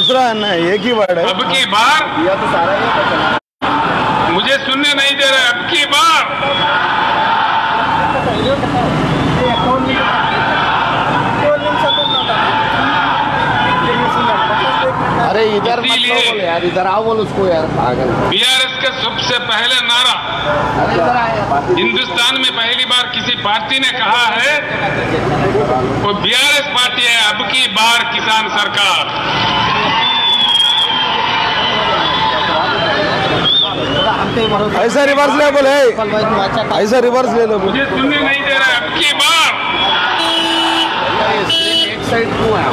दूसरा है ना, एक ही वर्ड है। अब की बार या तो सारा ही मुझे सुनने नहीं दे रहे। अब की बार अरे इधर मत बोल यार, इधर आओ बोल उसको यार पागल। बीआरएस का सबसे पहले नारा हिंदुस्तान में पहली बार किसी पार्टी ने कहा है, वो बीआरएस पार्टी है। अब की बार किसान सरकार। ऐसा रिवर्स ले बोले, ऐसा रिवर्स ले लो। मुझे सुनने नहीं दे रहा। अब की बार एक साइड क्यों है?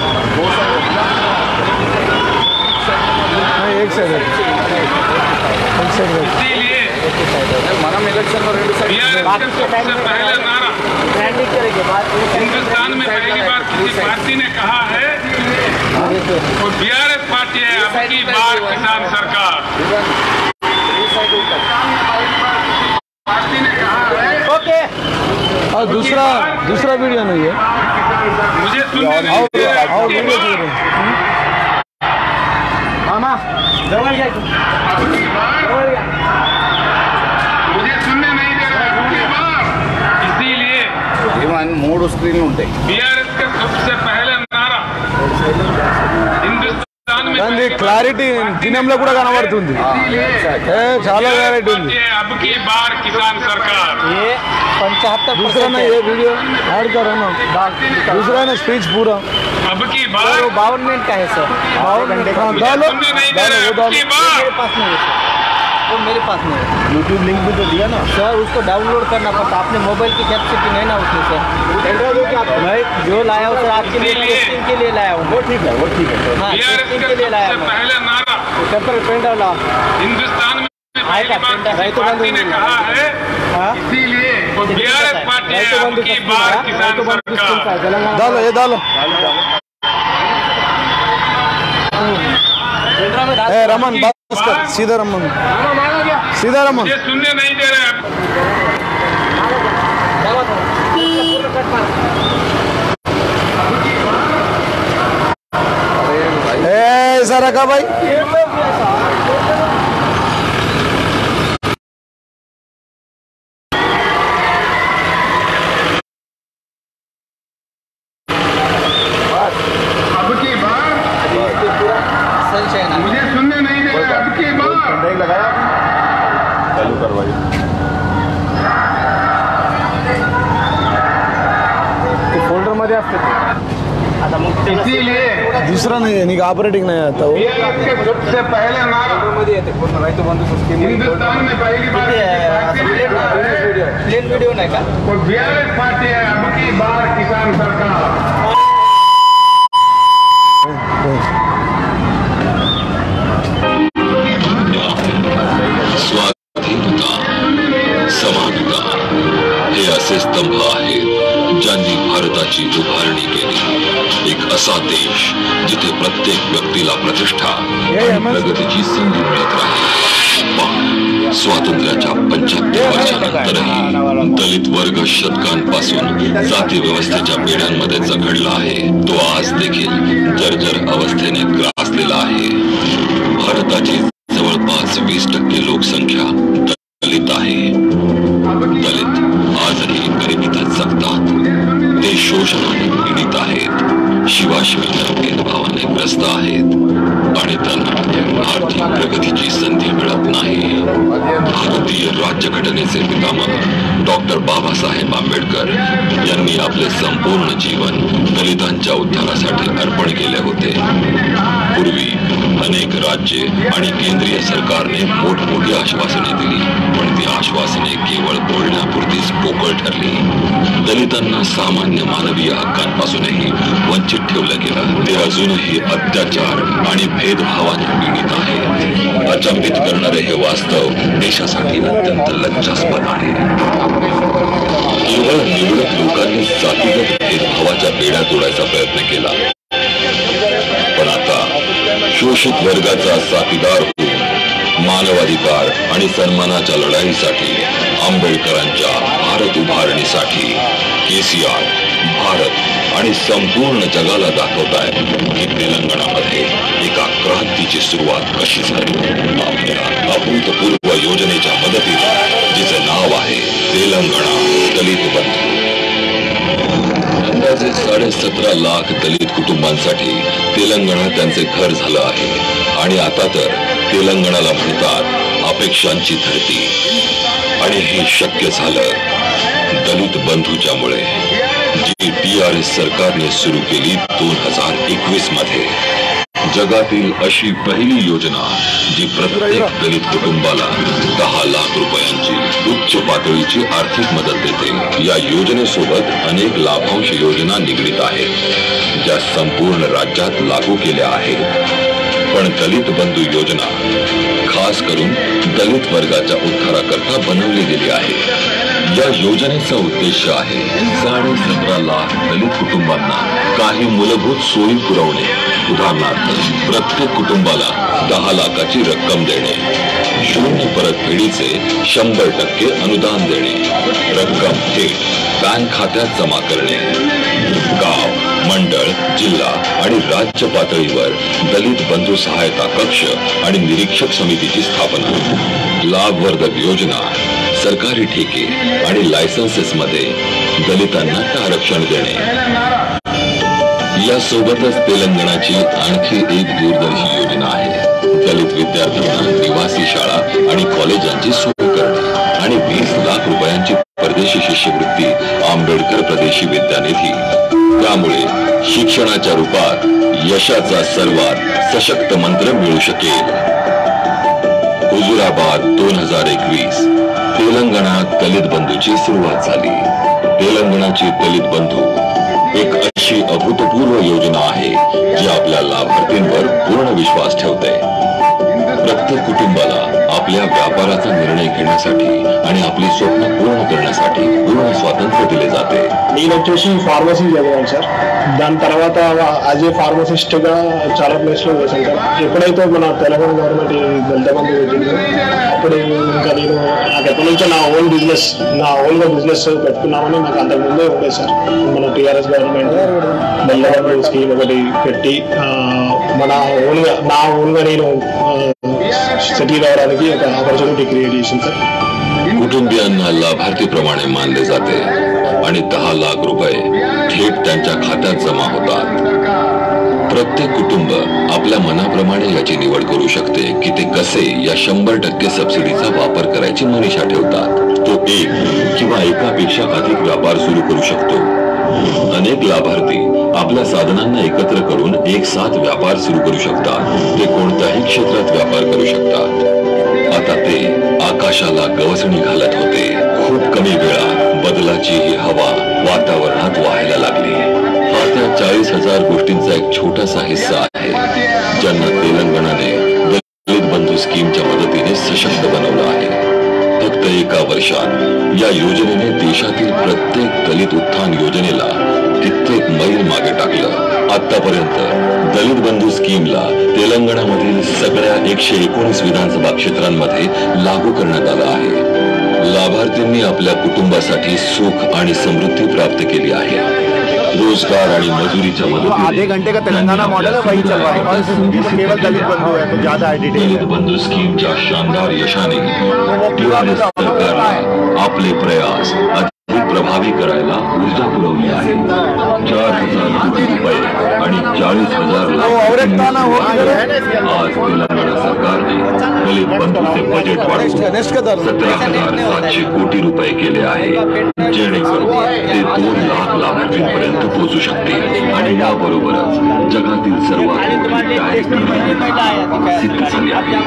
एक साइड इसीलिए మనం इलेक्शन में बीआरएस का सबसे पहले नारा हिंदुस्तान में पहली बार किसी पार्टी ने कहा है, वो बीआरएस पार्टी है। अब की बार किसान सरकार। पार्टी ने कहा है ओके। और दूसरा वीडियो नहीं है। मुझे सुनने नहीं दे रहा। अब की बार मामा जवळ घ्या, जवळ घ्या। मुझे सुनने नहीं दे रहा। अब की बार इसीलिए मूड स्क्रीन ఉంటాయి। बीआरएस का सबसे पहले नारा हिंदुस्तान में క్లారిటీ దినంలో కూడా కనబడుతుంది, చాలా క్లారిటీ ఉంది। अब की बार किसान सरकार। ये 75% दूसरा ना ये वीडियो ऐड करो ना, दूसरा ना स्पीच पूरा। अब की बार 52 मिनट का है सर, 52 घंटे का। मुझे सुनने नहीं दे रहा। अब की बार मेरे पास नहीं है सर, वो मेरे पास नहीं है। यूट्यूब लिंक भी तो दिया ना सर, उसको डाउनलोड करना पड़ता। आपने मोबाइल की कैपेसिटी नहीं ना उसमें सर। मैं जो लाया हूँ सर आपके लिए, टेस्टिंग के लिए लाया हूँ। वो ठीक है, वो ठीक है। हाँ, बीआरएस टेस्टिंग का के लिए लाया सबसे हूँ। पहले नारा पेंडर ला हिंदुस्तान में पहली आएगा, बार किसी రైతు पार्टी ने कहा है, इसीलिए वो बीआरएस पार्टी है। अब की बार किसान सरकार। डालो ये डालो। ए रमन बस कर, सीधा रमन, सीधा रमन। मुझे सुनने नहीं दे रहे। ऐसा रखा भाई। अब की बार मुझे सुनने नहीं दे रहे। अब की बार लगाया चालू करवाई। फोल्डर मध्ये असते इसीलिए दूसरा नहीं है, नहीं ऑपरेटिंग नहीं आता वो। बीआरएस के सबसे पहले नारा हिंदुस्तान में पहली बार प्लेन वीडियो नाही का? वो बीआरएस पार्टी है। अब की बार किसान सरकार। स्वाधीनता, समानता हे असे स्तंभ आहेत ज्यांनी भारताची उभारणी केली। एक असा देश जिथे प्रत्येक व्यक्तीला प्रतिष्ठा आणि प्रगतीची संधी मिळत राहील। स्वातंत्र्याच्या 75 वर्षानंतरही दलित वर्ग शतकांपासून जाती व्यवस्थेच्या पिढ्यांमध्ये जखडला आहे। तो आज देखील जर्जर अवस्थेने ग्रासलेला आहे। भारताची जवळपास 20% लोकसंख्या दलित आहे। दलित आजही गरिबीतच जगतात। ते शोषणाने पीडित आहेत, शिवाशिवीच्या भेदभावाने ग्रस्त आहेत आणि त्यांना आर्थिक प्रगतीची संधी मिळत नाही। भारतीय राज्यघटनेचे पितामह डॉक्टर बाबासाहेब आंबेडकर यांनी आपले संपूर्ण जीवन दलितांच्या उद्धारासाठी अर्पण केले होते। पूर्वी अनेक राज्ये आणि केंद्रीय सरकारने मोठमोठी आश्वासने दिली, पण ती आश्वासने केवळ बोलण्यापुरतीच पोकळ ठरली। दलितांना सामान्य मानवीय हक्कांपासूनही वंचित ठेवलं गेलं। ते अजूनही अत्याचार आणि भेदभावाने पीडित आहेत। अचंबित करणारे हे वास्तव देशासाठी अत्यंत लज्जास्पद आहे। केवळ निवडक लोकांनी जातीगत भेदभावाच्या बेड्या तोडायचा प्रयत्न केला, पण आता शोषित वर्गाचा साथीदार होऊन मानवाधिकार आणि सन्मानाच्या लढाईसाठी आंबेडकरांच्या भारत उभारणीसाठी केसीआर भारत आणि संपूर्ण जगाला दाखवताय की तेलंगणामध्ये एका क्रांतीची सुरुवात कशी झाली. आपल्या अभूतपूर्व योजनेच्या मदतीने, जिचे नाव आहे तेलंगणा दलित बंधू. अंदाजे 17.5 लाख दलित कुटुंबांसाठी तेलंगणा त्यांचे घर झालं आहे. आणि आता तर तेलंगणाला म्हणतात अपेक्षांची धरती. आणि हे शक्य झालं दलित बंधूच्यामुळे, जी TRS सरकारने सुरू केली 2021 मध्ये. जगातील अशी पहिली योजना जी प्रत्येक दलित कुटुंबाला 10 लाख रुपयांची उच्च पातळीची आर्थिक मदत देते. या योजनेसोबत अनेक लाभांश योजना निगडीत आहेत, ज्या संपूर्ण राज्यात लागू केल्या आहेत. पण दलित बंधू योजना खास करून दलित वर्गाच्या उद्धाराकरता बनवली गेली आहे. या योजनेचा उद्देश आहे 17.5 लाख दलित कुटुंबांना काही मूलभूत सोयी पुरवणे. उदाहरणार्थ, प्रत्येक कुटुंबाला 10 लाखाची रक्कम देणे, शून्य परतफेडीचे 100% अनुदान देणे, रक्कम थेट बँक खात्यात जमा करणे, गाव, मंडळ, जिल्हा आणि राज्य पातळीवर दलित बंधू सहायता कक्ष आणि निरीक्षक समितीची स्थापना, लाभवर्धक योजना, सरकारी ठेके आणि लायसन्सेस मध्ये दलितांना आरक्षण देणे. यासोबतच तेलंगणाची आणखी एक दूरदर्शी योजना आहे. दलित विद्यार्थ्यांना निवासी शाळा आणि कॉलेजांची सोय करणे आणि 20 लाख रुपयांची परदेशी शिष्यवृत्ती आंबेडकर प्रदेशी विद्यानिधी. त्यामुळे शिक्षणाच्या रूपात यशाचा सर्वात सशक्त मंत्र मिळू शकेल. हुजुराबाद 2021 तेलंगणात दलित बंधूची सुरुवात झाली. तेलंगणाची दलित बंधू एक अशी अभूतपूर्व योजना आहे जी आपल्या लाभार्थींवर पूर्ण विश्वास ठेवते. प्रत्येक कुटुंबाला आपल्या व्यापाराचा निर्णय घेण्यासाठी आणि आपली स्वप्न पूर्ण करण्यासाठी पूर्ण स्वातंत्र्य दिले जाते. నేను వచ్చేసి ఫార్మసీ చదివాను సార్. దాని తర్వాత యాజ్ ఏ ఫార్మసిస్ట్గా చాలా ప్లేస్లో చేశాను సార్. ఎప్పుడైతే మన తెలంగాణ గవర్నమెంట్ దళిత బంధు పెట్టిందో అప్పుడు ఇంకా నేను నాకు ఎప్పటి నుంచో నా ఓన్గా బిజినెస్ పెట్టుకున్నామని నాకు అంతకుముందే ఉండే సార్. మన TRS government Dalit Bandhu scheme ఒకటి పెట్టి నా ఓన్గా నేను సెటిల్ అవడానికి ఒక ఆపర్చునిటీ క్రియేట్ చేసింది సార్. कुटुंबियांना लाभार्थीप्रमाणे मानले जाते आणि 10 लाख रुपये थेट त्यांच्या खात्यात जमा होतात. प्रत्येक कुटुंब आपल्या मनाप्रमाणे याची निवड करू शकते की ते कसे या 100% सबसिडीचा वापर करायची मनीषा ठेवतात. तो एक किंवा एकापेक्षा अधिक व्यापार सुरू करू शकतो. अनेक लाभार्थी आपल्या साधनांना एकत्र करून एक साथ व्यापार सुरू करू शकतात. ते कोणत्याही क्षेत्रात व्यापार करू शकतात. आता ते आकाशाला गवसणी घालत होते. खूप कमी वेळात बदलाची ही हवा वातावरणात वाहायला लागली. हा त्या 40,000 गोष्टींचा एक छोटासा हिस्सा आहे ज्यांना तेलंगणाने दलित बंधू स्कीमच्या मदतीने सशक्त बनवलं आहे. फक्त एका वर्षात या योजनेने देशातील प्रत्येक दलित उत्थान योजनेला कित्येक मैल मागे टाकलं. आतापर्यंत दलित बंधू स्कीमला तेलंगणामधील सगळ्या 119 विधानसभा क्षेत्रांमध्ये लागू करण्यात आलं आहे. लाभार्थींनी आपल्या कुटुंबासाठी सुख आणि समृद्धी प्राप्त केली आहे. रोजगार आणि मजुरीच्या मदतीने आधे घंटे का तेलंगाना मॉडल है वही चल रहा है और केवल दलित बंधु है तो ज्यादा है डिटेल. दलित बंधू स्कीमच्या शानदार यशाने TRS सरकारने आपले प्रयास अधिक प्रभावी करायला ऊर्जा पुरवली आहे. 4,000 कोटी रुपये आणि 40,000 आज तेलंगणा सरकारने दलित बंधूचे बजेट वाढवून 17,700 कोटी रुपये केले आहे, जेणेकरून ते 2 लाख लाभार्थींपर्यंत पोहोचू शकतील. आणि याबरोबरच जगातील सर्वात मोठी डायरेक्ट सिद्ध झाली आहे.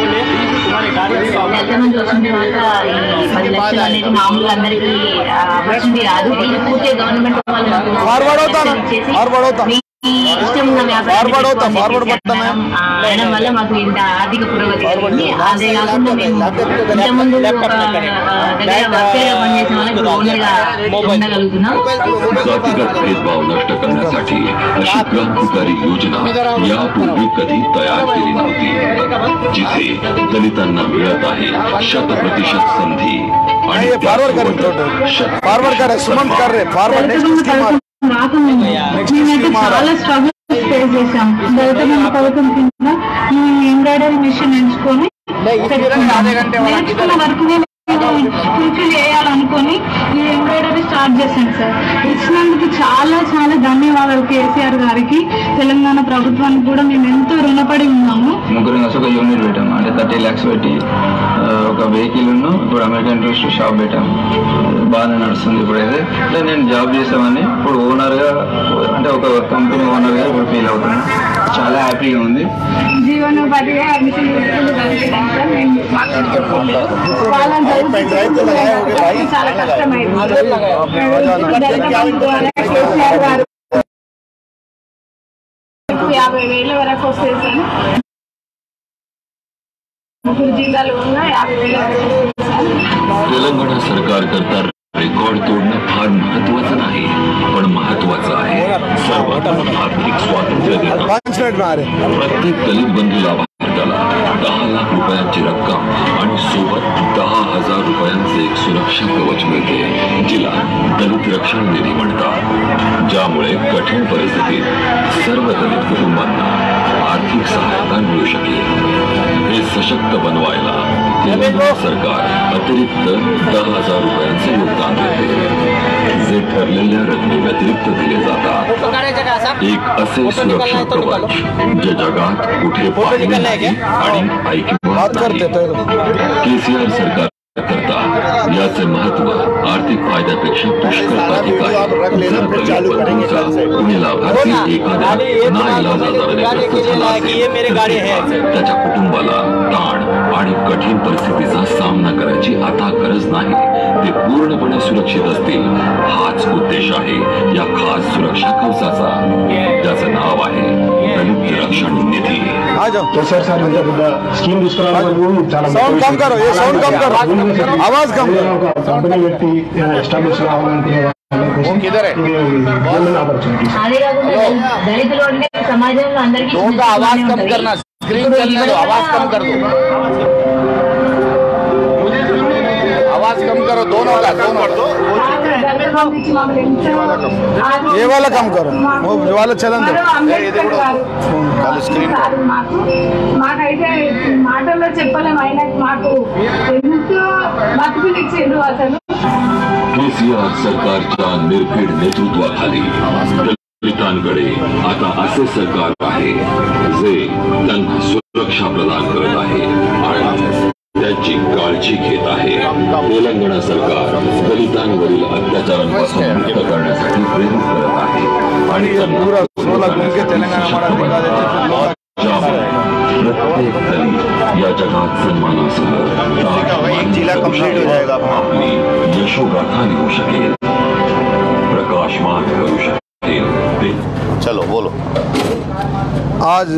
फॉरवर्ड होता ना फॉरवर्ड होता ఫార్వర్డ్ బటన్ మేడం వల్ల మాకు ఇంత ఆర్థిక పురోగతి జరిగింది. అదే కాకుండా మేము ఇంతకుముందు పనిచేసిన వాళ్ళకి ఓన్గా ఉండగలుగుతున్నాం. जातीगत भेदभाव नष्ट करण्यासाठी अशी क्रांतिकारी योजना यापूर्वी कधी तयार केली नव्हती, जिथे दलितांना मिळत आहे 100% संधी आणि फॉरवर्ड कर सुमन कर रहे फॉरवर्ड नेक्स्ट రాకముందు మేమైతే చాలా స్ట్రగుల్స్ ఫేస్ చేశాం. దళిత బంధు పథకం కింద ఈ ఎంబ్రాయిడరీ మిషన్ ఎంచుకొని నేర్చుకున్న వర్క్ ఫుల్ఫిల్ చేయాలనుకొని ఈ ఎంబ్రాయిడరీ స్టార్ట్ చేశాను సార్. ఇచ్చినందుకు చాలా చాలా ధన్యవాదాలు కేసీఆర్ గారికి, తెలంగాణ ప్రభుత్వానికి కూడా మేము ఎంతో రుణపడి ఉన్నాము. ముగ్గురు కలిసి ఒక యూనిట్ పెట్టాము, అంటే 30 lakhs పెట్టి ఒక వెహికల్ ఇప్పుడు అమెరికన్ టూరిస్ట్ షాప్ పెట్టాము. బాగానే నడుస్తుంది. ఇప్పుడైతే అంటే నేను జాబ్ చేసామని ఇప్పుడు ఓనర్గా, అంటే ఒక కంపెనీ ఓనర్గా ఇప్పుడు ఫీల్ అవుతున్నాను. చాలా హ్యాపీగా ఉంది. జీవనోపాధిగా చాలా కష్టమైంది. 50,000 వరకు వస్తాయి సార్. मुझे जीताल होगा 50,000 वరకు సార్. तेलंगणा सरकार करता रेकॉर्ड तोडणं फार महत्वाचं नाही, पण महत्वाचं आहे सर्वांना आर्थिक स्वातंत्र्य देणं. प्रत्येक दलित बंधू लाभार्थ्याला 10 लाख रुपयांची रक्कम आणि सोबत 10,000 रुपयांचे एक सुरक्षा कवच मिळते, जिला दलित रक्षण निधी म्हणतात. ज्यामुळे कठीण परिस्थितीत सर्व दलित कुटुंबांना आर्थिक सहायता मिळू शकेल. हे सशक्त बनवायला तेलंगणा सरकार अतिरिक्त 10,000 रुपयांचे योगदान देते, जे ठरलेल्या रकमेव्यतिरिक्त दिले जातात. एक असे सुरक्षा कवच जे जगात कुठे पाहिले नाही आणि ऐकिवात नाही. केसीआर सरकार करता याचे महत्व आर्थिक फायद्यापेक्षा पुष्कळ अधिक आहे. जर दलित बंधूंचा कुणी लाभार्थी एखाद्या नाईलाज आजाराने ग्रस्त झाला असेल, त्याच्या कुटुंबाला ताण आणि कठीण परिस्थितीचा सामना करायची आता गरज नाही. ते पूर्णपणे सुरक्षित असतील, हाच उद्देश आहे या खास सुरक्षा कवचाचा, ज्याचं नाव आहे दलित रक्षण निधी. కేసీఆర్ సార్ ఇంత పెద్ద స్కీమ్ తీసుకురావడం చాలా సౌండ్ కమ్ కరో, ఏ సౌండ్ కమ్ కరో, आवाज कम करो. ఒక కంపెనీ పెట్టి ఎస్టాబ్లిష్ కావాలనుకునే అదే కాకుండా దళితులు అంటే సమాజంలో అందరికీ ఆవాజ్ కమ్ కర్నా, స్క్రీన్ చల్నే దో, ఆవాజ్ కమ్ कर दो, आवाज कम करो, दोनों का दोनों कर दो. ये वाला कम करो, वो वाला चलन दो. మాకైతే మాటల్లో చెప్పలేము, అయినా మాకు ఎంతో బతుకునిచ్చిండ్రు అసలు. केसीआर सरकारच्या निर्भीड नेतृत्वाखाली दलितांकडे आता असे सरकार आहे जे त्यांना सुरक्षा प्रदान करत आहे आणि त्यांची काळजी घेत आहे. तेलंगणा सरकार दलितांवरील अत्याचारांपासून मुक्त करण्यासाठी प्रेरित करत आहे आणि त्यांना प्रत्येक दलित या जगात सन्मानासह आपली यशोगाथा लिहू शकेल, प्रकाशमान करू शकेल. चलो बोलो. आज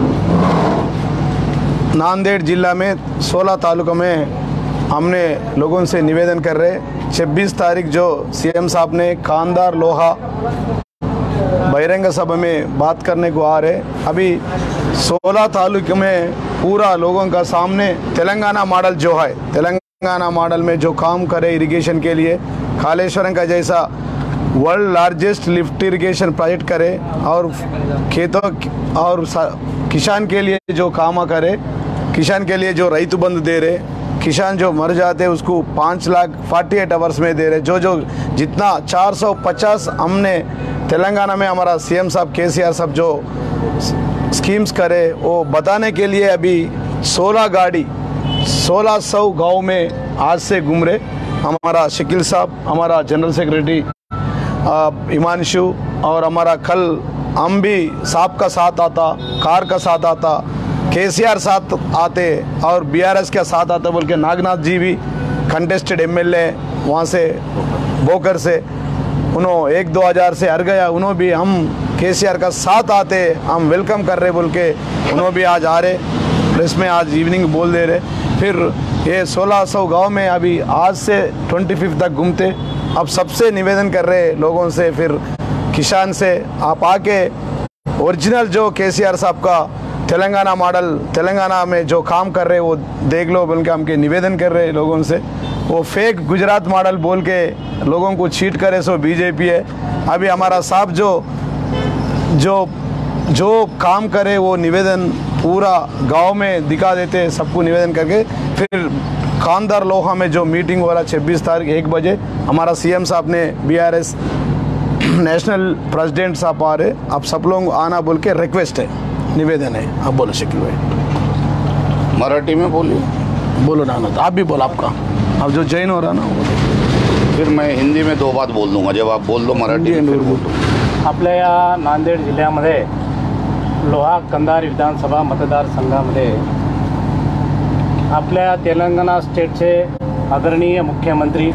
नांदेड़ जिला में 16 तालुकों में हमने लोगों से निवेदन कर रहे 26 तारीख जो सीएम साहब ने खानदार लोहा बहिरंग सभा में बात करने को आ रहे. अभी 16 तालुकों में पूरा लोगों का सामने तेलंगाना मॉडल जो है, तेलंगाना मॉडल में जो काम करे इरिगेशन के लिए, कालेश्वरम का जैसा world largest lift irrigation project करे और खेतों और किसान के लिए जो काम करे, किसान के लिए जो रईतु बंद दे रहे, किसान जो मर जाते उसको 5,48 आवर्स में दे रहे, जो जितना 450 हमने तेलंगाना में हमारा सीएम साहब केसीआर साहब जो स्कीम्स करे वो बताने के लिए अभी 16 गाड़ी 1600 गांव में आज से घूम रहे. हमारा शकील साहब, हमारा जनरल सेक्रेटरी हिमांशु और हमारा कल हम भी साहब का साथ आता, कार का साथ आता, केसीआर साथ आते और बीआरएस का साथ आता बोल के नागनाथ जी भी कंटेस्टेड एमएलए वहाँ से बोकर से, उन्होंने 1-2 हज़ार से हर गया, उन्होंने भी हम केसीआर का साथ आते, हम वेलकम कर रहे बोल के उन्होंने भी आज आ रहे, प्रेस में आज इवनिंग बोल दे रहे. फिर ये 1600 गांव में अभी आज से 25 तक घूमते. अब सबसे निवेदन कर रहे लोगों से, फिर किसान से, आप आके ओरिजिनल जो केसीआर साहब का तेलंगाना मॉडल, तेलंगाना में जो काम कर रहे वो देख लो बोल के हमके निवेदन कर रहे लोगों से. वो फेक गुजरात मॉडल बोल के लोगों को चीट करे सो बीजेपी है। अभी हमारा साहब जो काम करे वो निवेदन पूरा गांव में दिखा देते, सबको निवेदन करके फिर कांदार लोहा में जो मीटिंग हो रहा 26 तारीख 1 बजे, हमारा सीएम साहब ने बीआरएस नेशनल प्रेसिडेंट साहब आ रहे, आप सब लोग आना बोल के रिक्वेस्ट है, निवेदन है। आप बोलो शकील भाई। मराठी में बोलिए। बोलो ना तो आप भी बोलो आपका, अब जो जैन हो रहा ना वो। फिर मैं हिंदी में 2 बात बोल दूंगा, जब आप बोल दो मराठी में फिर बोल दो। आपल्या या नांदेड जिल्ह्यामध्ये लोहा कंधार विधानसभा मतदारसंघामध्ये आपल्या तेलंगणा स्टेटचे आदरणीय मुख्यमंत्री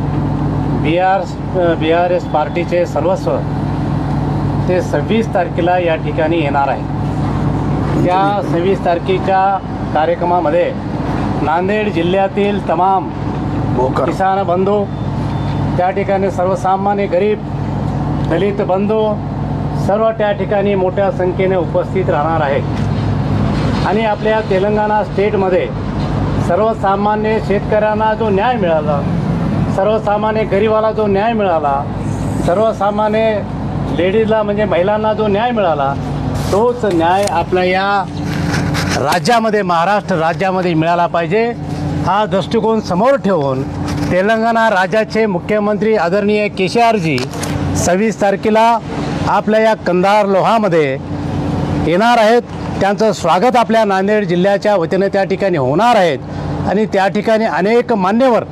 BRS पार्टीचे सर्वस्व ते 26 तारखेला या ठिकाणी येणार आहे। त्या 26 तारखेच्या कार्यक्रमामध्ये नांदेड जिल्ह्यातील तमाम किसान बंधू, त्या ठिकाणी सर्वसामान्य गरीब दलित बंधू सर्व त्या ठिकाणी मोठ्या संख्येने उपस्थित राहणार आहेत। आणि आपल्या तेलंगणा स्टेटमध्ये सर्वसामान्य शेतकऱ्यांना जो न्याय मिळाला, सर्वसामान्य गरिबाला जो न्याय मिळाला, सर्वसामान्य लेडीजला म्हणजे महिलांना जो न्याय मिळाला, तोच न्याय आपल्या या राज्यामध्ये, महाराष्ट्र राज्यामध्ये मिळाला पाहिजे। हा दृष्टिकोन समोर ठेवून तेलंगणा राज्याचे मुख्यमंत्री आदरणीय केसीआरजी 26 तारखेला आपल्या या कंधार लोहामध्ये येणार आहेत। त्यांचं स्वागत आपल्या नांदेड जिल्ह्याच्या वतीने त्या ठिकाणी होणार आहेत आणि त्या ठिकाणी अनेक मान्यवर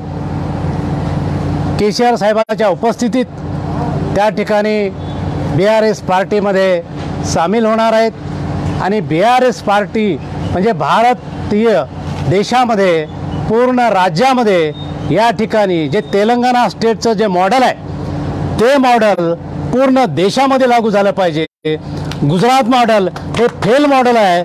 केसीआर साहेबांच्या उपस्थितीत त्या ठिकाणी BRS पार्टीमध्ये सामील होणार आहेत। आणि BRS पार्टी म्हणजे भारतीय देशामध्ये पूर्ण राज्यामध्ये या ठिकाणी जे तेलंगणा स्टेटचं जे मॉडेल आहे ते मॉडेल पूर्ण देशामध्ये लागू झालं पाहिजे। गुजरात मॉडेल हे फेल मॉडेल आहे।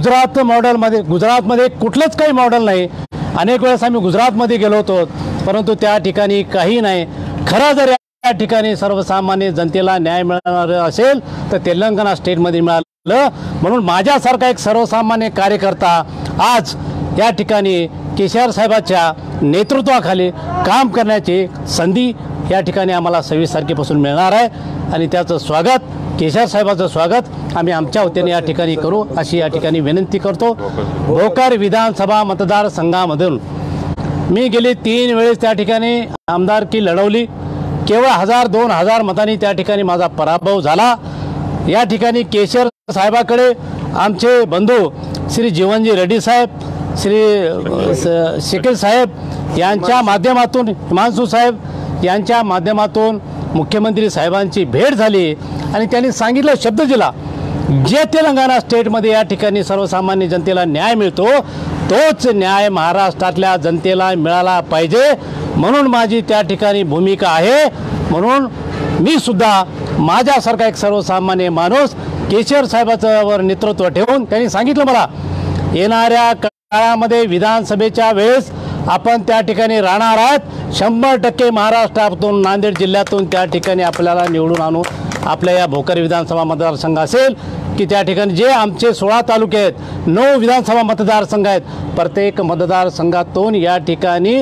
गुजरातमध्ये कुठलंच काही मॉडेल नाही। अनेक वेळेस आम्ही गुजरातमध्ये गेलो होतो, परंतु त्या ठिकाणी काही नाही। खरं जर या ठिकाणी सर्वसामान्य जनतेला न्याय मिळणार असेल तर तेलंगणा स्टेटमध्ये मिळालं। म्हणून माझ्यासारखा एक सर्वसामान्य कार्यकर्ता आज या ठिकाणी केसीआर साहेबांच्या नेतृत्वाखाली काम करण्याची संधी या ठिकाणी आम्हाला 26 तारखेपासून मिळणार आहे आणि त्याचं स्वागत, केसीआर साहेबांचं स्वागत आम्ही आमच्या वतीने या ठिकाणी करू अशी या ठिकाणी विनंती करतो। भोकर विधानसभा मतदारसंघामधून मी गेली 3 वेळेस त्या ठिकाणी आमदारकी लढवली। केवळ 1000-2000 मतांनी त्या ठिकाणी माझा पराभव झाला। या ठिकाणी केसीआर साहेबाकडे आमचे बंधू श्री जीवनजी रेड्डी साहेब, श्री शकील साहेब यांच्या माध्यमातून, हिमांशू साहेब यांच्या माध्यमातून मुख्यमंत्री साहेबांची भेट झाली आणि त्यांनी सांगितलं, शब्द दिला, जे तेलंगणा स्टेटमध्ये या ठिकाणी सर्वसामान्य जनतेला न्याय मिळतो तोच न्याय महाराष्ट्रातल्या जनतेला मिळाला पाहिजे। म्हणून माझी त्या ठिकाणी भूमिका आहे। म्हणून मी सुद्धा माझ्यासारखा एक सर्वसामान्य माणूस केसीआर साहेबांवर नेतृत्व ठेवून त्यांनी सांगितलं मला, येणाऱ्या काळामध्ये विधानसभेच्या वेळेस आपण त्या ठिकाणी राहणार आहात। 100% महाराष्ट्रातून, नांदेड जिल्ह्यातून त्या ठिकाणी आपल्याला निवडून आणू। आपल्या या भोकर विधानसभा मतदारसंघ असेल की त्या ठिकाणी जे आमचे 16 तालुके आहेत, 9 विधानसभा मतदारसंघ आहेत, प्रत्येक मतदारसंघातून या ठिकाणी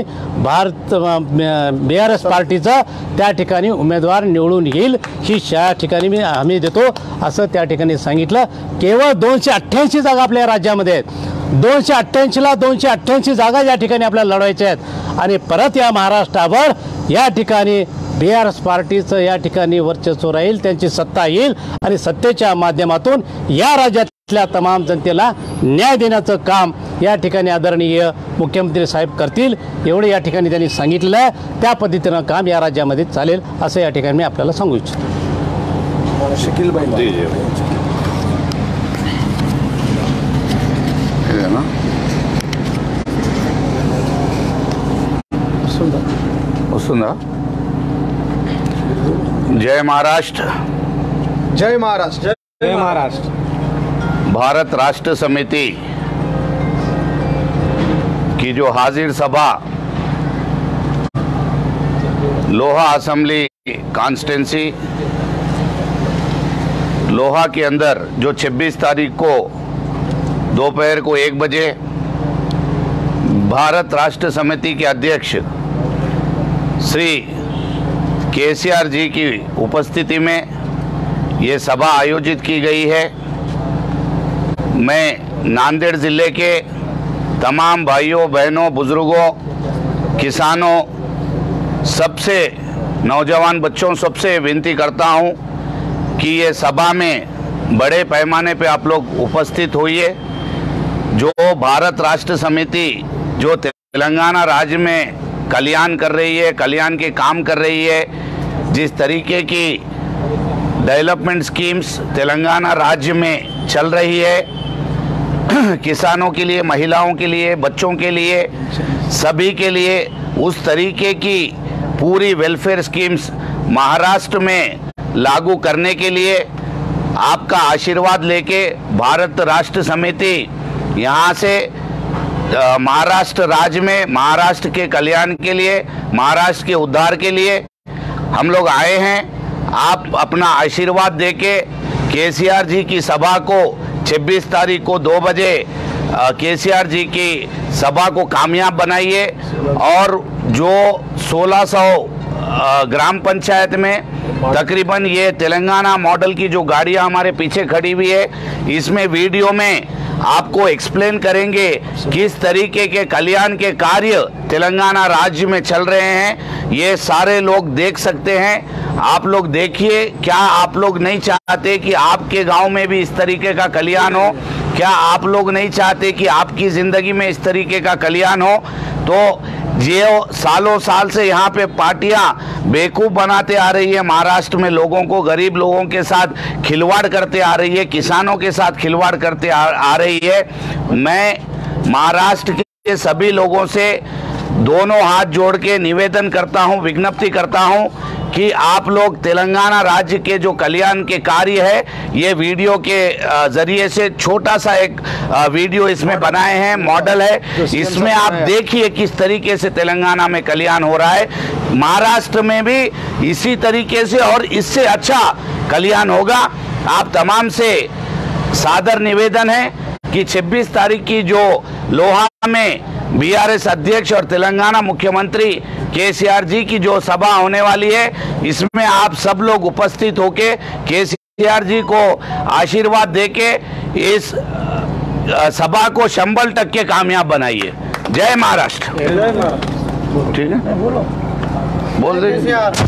BRS पार्टीचा त्या ठिकाणी उमेदवार निवडून येईल ही त्या ठिकाणी मी हमी देतो असं त्या ठिकाणी सांगितलं। केवळ 288 जागा आपल्या राज्यामध्ये आहेत। 288ला 288 जागा या ठिकाणी आपल्याला लढवायच्या आहेत आणि परत या महाराष्ट्रावर या ठिकाणी BRS पार्टीचं या ठिकाणी वर्चस्व राहील, त्यांची सत्ता येईल आणि सत्तेच्या माध्यमातून या राज्यातल्या तमाम जनतेला न्याय देण्याचं काम या ठिकाणी आदरणीय मुख्यमंत्री साहेब करतील एवढे या ठिकाणी त्यांनी सांगितलेलं आहे। त्या पद्धतीनं काम या राज्यामध्ये चालेल असं या ठिकाणी मी आपल्याला सांगू इच्छितो। शकील भाई सुना। जय महाराष्ट्र, जय महाराष्ट्र, जय महाराष्ट्र। भारत राष्ट्र समिति की जो हाजिर सभा लोहा असेंबली कॉन्स्टिट्यूंसी लोहा के अंदर जो 26 तारीख को दोपहर को 1 बजे भारत राष्ट्र समिति के अध्यक्ष श्री केसीआर जी की उपस्थिति में ये सभा आयोजित की गई है। मैं नांदेड़ ज़िले के तमाम भाइयों बहनों बुज़ुर्गों किसानों सबसे नौजवान बच्चों सबसे विनती करता हूँ कि ये सभा में बड़े पैमाने पे आप लोग उपस्थित होइए। जो भारत राष्ट्र समिति जो तेलंगाना राज्य में कल्याण कर रही है, कल्याण के काम कर रही है, जिस तरीके की डेवलपमेंट स्कीम्स तेलंगाना राज्य में चल रही है, किसानों के लिए, महिलाओं के लिए, बच्चों के लिए, सभी के लिए उस तरीके की पूरी वेलफेयर स्कीम्स महाराष्ट्र में लागू करने के लिए आपका आशीर्वाद लेके भारत राष्ट्र समिति यहाँ से महाराष्ट्र राज्य में महाराष्ट्र के कल्याण के लिए, महाराष्ट्र के उद्धार के लिए हम लोग आए हैं। आप अपना आशीर्वाद देके केसीआर जी की सभा को 26 तारीख को 2 बजे केसीआर जी की सभा को कामयाब बनाइए और जो 1600 ग्राम पंचायत में तकरीबन ये तेलंगाना मॉडल की जो गाड़ियां हमारे पीछे खड़ी हुई है, इसमें वीडियो में आपको एक्सप्लेन करेंगे किस तरीके के कल्याण के कार्य तेलंगाना राज्य में चल रहे हैं। ये सारे लोग देख सकते हैं। आप लोग देखिए, क्या आप लोग नहीं चाहते कि आपके गांव में भी इस तरीके का कल्याण हो? क्या आप लोग नहीं चाहते कि आपकी ज़िंदगी में इस तरीके का कल्याण हो? तो जो सालों साल से यहाँ पे पार्टियां बेवकूफ़ बनाते आ रही है, महाराष्ट्र में लोगों को, गरीब लोगों के साथ खिलवाड़ करते आ रही है, किसानों के साथ खिलवाड़ करते आ रही है। मैं महाराष्ट्र के सभी लोगों से दोनों हाथ जोड़ के निवेदन करता हूं, विज्ञप्ति करता हूं कि आप लोग तेलंगाना राज्य के जो कल्याण के कार्य है, ये वीडियो के जरिए से छोटा सा एक वीडियो इसमें बनाए हैं, मॉडल है, इसमें आप देखिए किस तरीके से तेलंगाना में कल्याण हो रहा है। महाराष्ट्र में भी इसी तरीके से और इससे अच्छा कल्याण होगा। आप तमाम से सादर निवेदन है कि 26 तारीख की जो लोहा में बीआरएस अध्यक्ष और तेलंगाना मुख्यमंत्री केसीआर जी की जो सभा होने वाली है, इसमें आप सब लोग उपस्थित होके केसीआर जी को आशीर्वाद देके इस सभा को 100% कामयाब बनाइए। जय महाराष्ट्र। ठीक है, बोल दीजिए।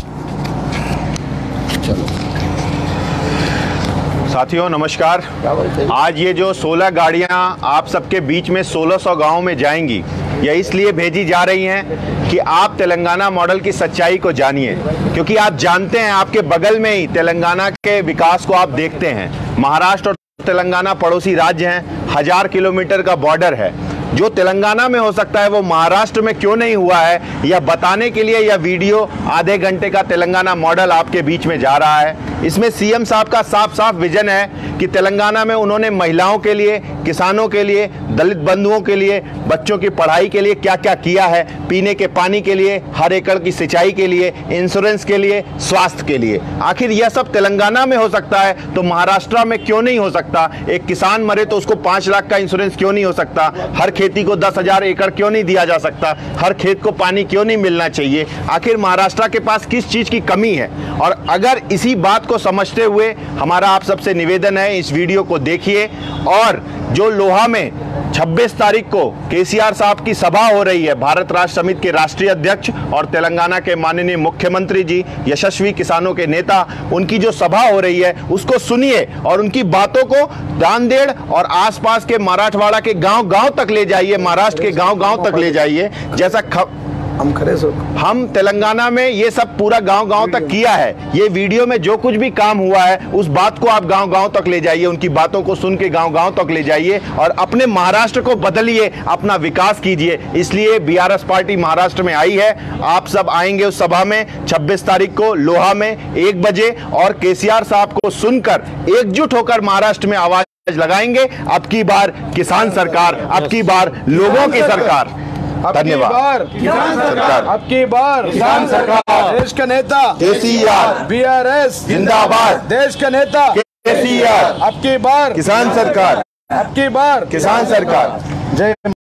साथियों नमस्कार। आज ये जो 16 गाड़ियां आप सबके बीच में 1600 गांव में जाएंगी, यह इसलिए भेजी जा रही हैं कि आप तेलंगाना मॉडल की सच्चाई को जानिए, क्योंकि आप जानते हैं आपके बगल में ही तेलंगाना के विकास को आप देखते हैं। महाराष्ट्र और तेलंगाना पड़ोसी राज्य हैं, 1000 किलोमीटर का बॉर्डर है। जो तेलंगाना में हो सकता है वो महाराष्ट्र में क्यों नहीं हुआ है, यह बताने के लिए यह वीडियो आधे घंटे का तेलंगाना मॉडल आपके बीच में जा रहा है। इसमें सीएम साहब का साफ साफ विजन है कि तेलंगाना में उन्होंने महिलाओं के लिए, किसानों के लिए, दलित बंधुओं के लिए, बच्चों की पढ़ाई के लिए क्या क्या किया है, पीने के पानी के लिए, हर एकड़ की सिंचाई के लिए, इंश्योरेंस के लिए, स्वास्थ्य के लिए। आखिर यह सब तेलंगाना में हो सकता है तो महाराष्ट्र में क्यों नहीं हो सकता? एक किसान मरे तो उसको 5 लाख का इंश्योरेंस क्यों नहीं हो सकता? हर खेती को 10,000 एकड़ क्यों नहीं दिया जा सकता? हर खेत को पानी क्यों नहीं मिलना चाहिए? आखिर महाराष्ट्र के पास किस चीज की कमी है? और अगर इसी बात को समझते हुए हमारा आप सबसे निवेदन है, इस वीडियो को देखिए। और जो लोहा में 26 तारीख को केसीआर साहब की सभा हो रही है, भारत राष्ट्र समिति के राष्ट्रीय अध्यक्ष और तेलंगाना के माननीय मुख्यमंत्री जी, यशस्वी किसानों के नेता, उनकी जो सभा हो रही है उसको सुनिए और उनकी बातों को नांदेड़ और आसपास के मराठवाड़ा के गांव-गांव तक ले जाइए, महाराष्ट्र के गांव-गांव तक ले जाइए। जैसा हम तेलंगाना में ये सब पूरा गांव-गांव तक किया है। ये वीडियो में जो कुछ भी काम हुआ है उस बात को आप गांव-गांव तक ले जाइए, उनकी बातों को सुन के गांव-गांव तक ले जाइए और अपने महाराष्ट्र को बदलिए, अपना विकास कीजिए। इसलिए बीआरएस पार्टी महाराष्ट्र में आई है। आप सब आएंगे उस सभा में 26 तारीख को लोहा में 1 बजे और केसीआर साहब को सुनकर एकजुट होकर महाराष्ट्र में आवाज लगाएंगे। अब की बार किसान सरकार, अब की बार लोगों की सरकार। धन्यवाद। किसान सरकार, अब की बार किसान सरकार, देश का नेता केसीआर, बीआरएस जिंदाबाद, देश का नेता केसीआर, अब की बार किसान सरकार, अब की बार किसान सरकार। जय